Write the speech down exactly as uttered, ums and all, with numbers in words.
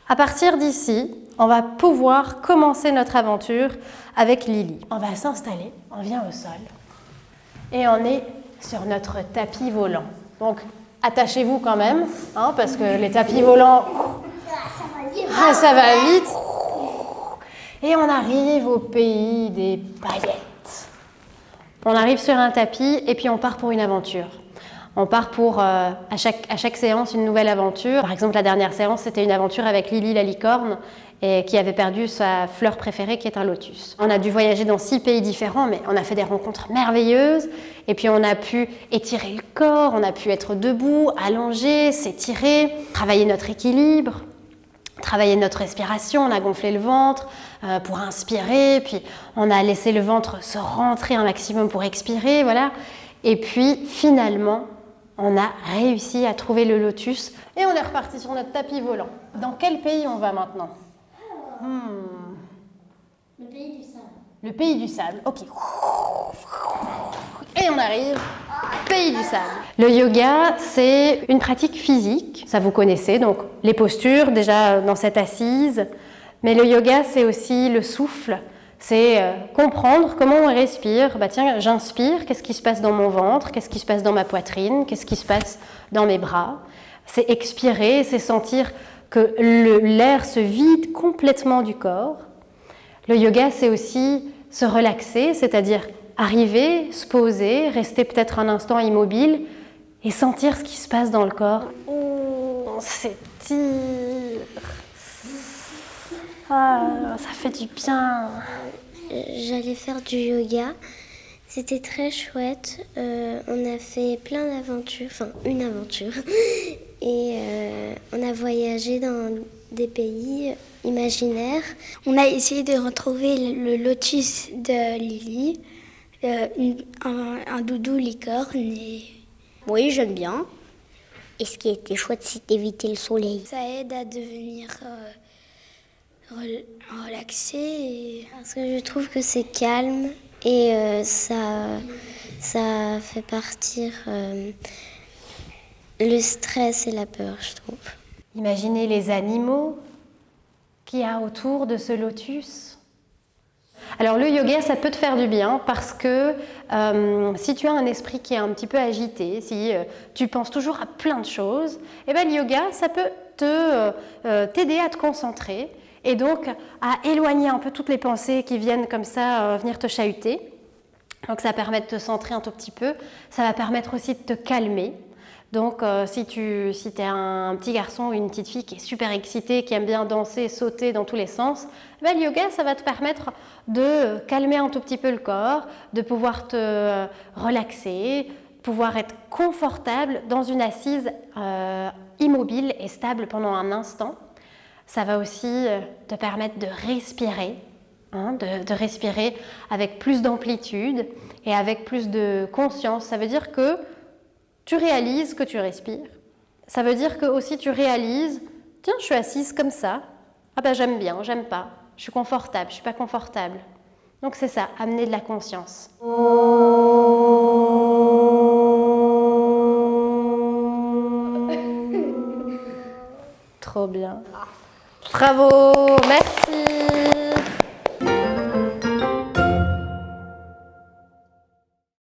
À partir d'ici, on va pouvoir commencer notre aventure avec Lily. On va s'installer, on vient au sol et on est sur notre tapis volant. Donc, attachez-vous quand même, hein, parce que les tapis volants, ah, ça va vite. Et on arrive au pays des paillettes. On arrive sur un tapis et puis on part pour une aventure. On part pour, euh, à, chaque, à chaque séance, une nouvelle aventure. Par exemple, la dernière séance, c'était une aventure avec Lily la licorne et qui avait perdu sa fleur préférée, qui est un lotus. On a dû voyager dans six pays différents, mais on a fait des rencontres merveilleuses. Et puis, on a pu étirer le corps, on a pu être debout, allongé, s'étirer, travailler notre équilibre, travailler notre respiration. On a gonflé le ventre euh, pour inspirer, puis on a laissé le ventre se rentrer un maximum pour expirer, voilà. Et puis, finalement, on a réussi à trouver le lotus et on est reparti sur notre tapis volant. Dans quel pays on va maintenant? hmm. Le pays du sable. Le pays du sable, ok. Et on arrive au pays du sable. Le yoga, c'est une pratique physique, ça vous connaissez, donc les postures déjà dans cette assise. Mais le yoga, c'est aussi le souffle. C'est euh, comprendre comment on respire. Bah tiens, j'inspire, qu'est-ce qui se passe dans mon ventre, qu'est-ce qui se passe dans ma poitrine, qu'est-ce qui se passe dans mes bras. C'est expirer, c'est sentir que l'air se vide complètement du corps. Le yoga, c'est aussi se relaxer, c'est-à-dire arriver, se poser, rester peut-être un instant immobile et sentir ce qui se passe dans le corps. On s'étire. Ah, ça fait du bien. J'allais faire du yoga. C'était très chouette. Euh, on a fait plein d'aventures, enfin une aventure. Et euh, on a voyagé dans des pays imaginaires. On a essayé de retrouver le lotus de Lily, euh, un, un doudou licorne. Et... Oui, j'aime bien. Et ce qui était chouette, c'est d'éviter le soleil. Ça aide à devenir... Euh, relaxer parce que je trouve que c'est calme et euh, ça, ça fait partir euh, le stress et la peur, je trouve. Imaginez les animaux qu'il y a autour de ce lotus. Alors le yoga, ça peut te faire du bien parce que euh, si tu as un esprit qui est un petit peu agité, si euh, tu penses toujours à plein de choses, eh ben, le yoga, ça peut te, euh, t'aider à te concentrer et donc à éloigner un peu toutes les pensées qui viennent comme ça euh, venir te chahuter. Donc ça permet de te centrer un tout petit peu, ça va permettre aussi de te calmer. Donc euh, si tu si es un petit garçon ou une petite fille qui est super excitée, qui aime bien danser, sauter dans tous les sens, ben, le yoga, ça va te permettre de calmer un tout petit peu le corps, de pouvoir te euh, relaxer, pouvoir être confortable dans une assise euh, immobile et stable pendant un instant. Ça va aussi te permettre de respirer, hein, de, de respirer avec plus d'amplitude et avec plus de conscience. Ça veut dire que tu réalises que tu respires. Ça veut dire que aussi tu réalises, tiens, je suis assise comme ça. Ah ben j'aime bien, j'aime pas. Je suis confortable, je suis pas confortable. Donc c'est ça, amener de la conscience. Trop bien. Bravo, merci.